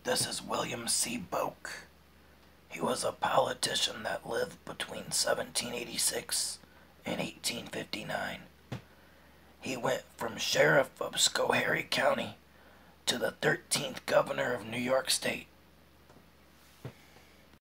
This is William C. Bouck. He was a politician that lived between 1786 and 1859. He went from sheriff of Schoharie County to the 13th governor of New York State.